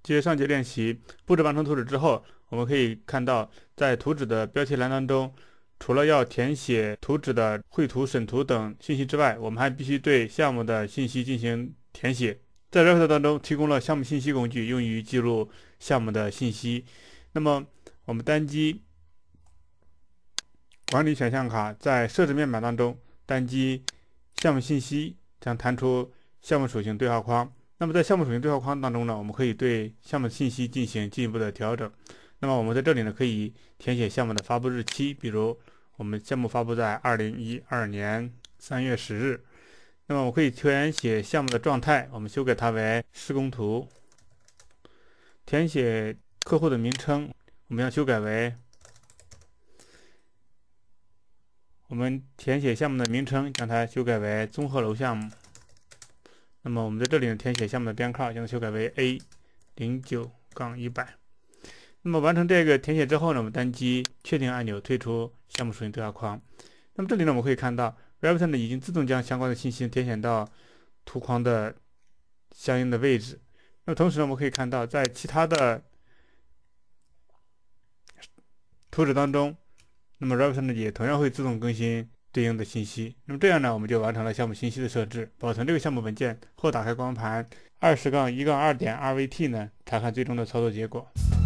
接着上节练习布置完成图纸之后，我们可以看到在图纸的标题栏当中，除了要填写图纸的绘图、审图等信息之外，我们还必须对项目的信息进行填写。在 Revit 当中提供了项目信息工具，用于记录项目的信息。那么我们单击管理选项卡，在设置面板当中单击项目信息，将弹出项目属性对话框。那么在项目属性对话框当中呢，我们可以对项目信息进行进一步的调整。那么我们在这里呢，可以填写项目的发布日期，比如我们项目发布在2012年3月10日。那么我可以填写项目的状态，我们修改它为施工图。填写客户的名称，我们要修改为，我们填写项目的名称，将它修改为综合楼项目。那么我们在这里呢，填写项目的编号，将它修改为 A09-100。那么完成这个填写之后呢，我们单击确定按钮，退出项目属性对话框。那么这里呢，我们可以看到 Revit 呢已经自动将相关的信息填写到图框的相应的位置。那么同时呢，我们可以看到在其他的图纸当中，那么 Revit 呢也同样会自动更新对应的信息。那么这样呢，我们就完成了项目信息的设置。保存这个项目文件后，打开光盘20-1-2.rvt 呢，查看最终的操作结果。